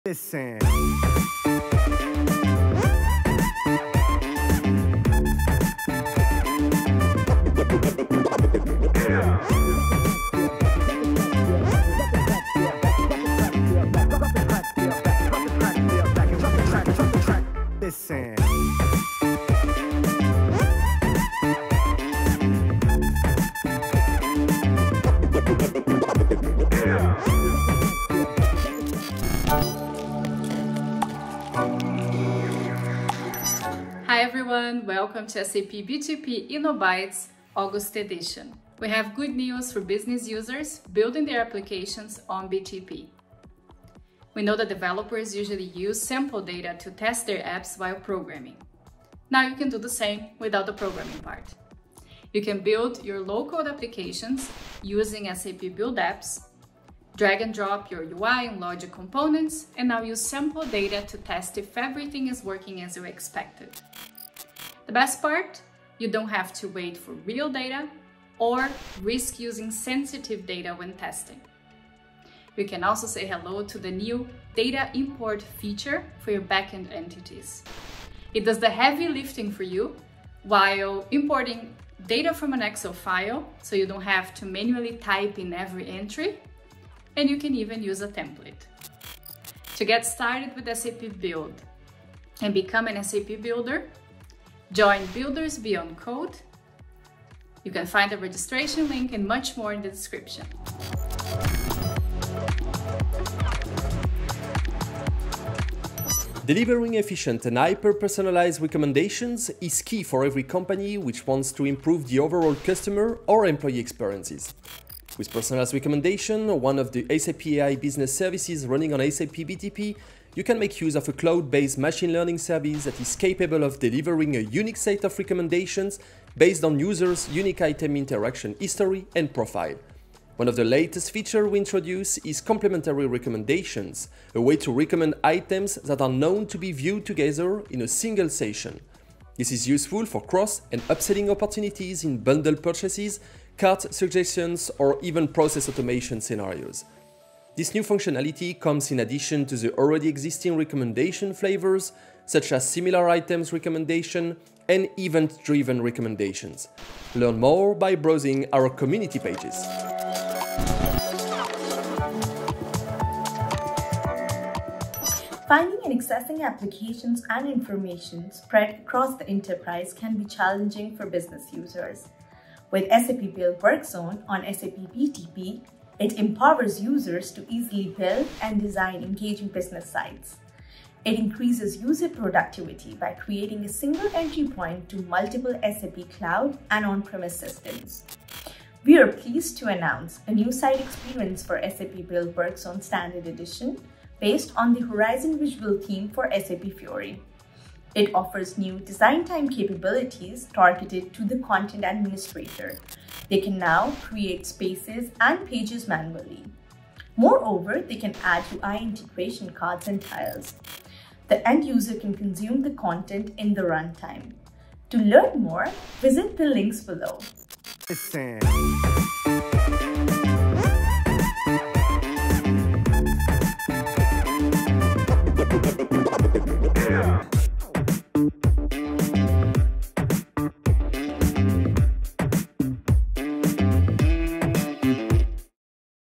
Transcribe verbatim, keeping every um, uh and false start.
Listen. Listen. Hi everyone, welcome to S A P B T P Innobytes August edition. We have good news for business users building their applications on B T P. We know that developers usually use sample data to test their apps while programming. Now you can do the same without the programming part. You can build your low-code applications using S A P Build Apps, drag and drop your U I and logic components, and now use sample data to test if everything is working as you expected. The best part, you don't have to wait for real data or risk using sensitive data when testing. You can also say hello to the new data import feature for your backend entities. It does the heavy lifting for you while importing data from an Excel file, so you don't have to manually type in every entry, and you can even use a template. To get started with S A P Build and become an S A P builder, join Builders Beyond Code. You can find the registration link and much more in the description. Delivering efficient and hyper-personalized recommendations is key for every company which wants to improve the overall customer or employee experiences. With personalized recommendation, one of the S A P A I business services running on S A P B T P, you can make use of a cloud-based machine learning service that is capable of delivering a unique set of recommendations based on users' unique item interaction history and profile. One of the latest features we introduce is Complementary Recommendations, a way to recommend items that are known to be viewed together in a single session. This is useful for cross- and upselling opportunities in bundle purchases, cart suggestions, or even process automation scenarios. This new functionality comes in addition to the already existing recommendation flavors, such as similar items recommendation and event-driven recommendations. Learn more by browsing our community pages. Finding and accessing applications and information spread across the enterprise can be challenging for business users. With S A P Build Workzone on S A P B T P, it empowers users to easily build and design engaging business sites. It increases user productivity by creating a single entry point to multiple S A P cloud and on-premise systems. We are pleased to announce a new site experience for S A P Build Workzone Standard Edition based on the Horizon Visual theme for S A P Fiori. It offers new design time capabilities targeted to the content administrator. They can now create spaces and pages manually. Moreover, they can add U I integration cards and tiles. The end user can consume the content in the runtime. To learn more, visit the links below. Listen.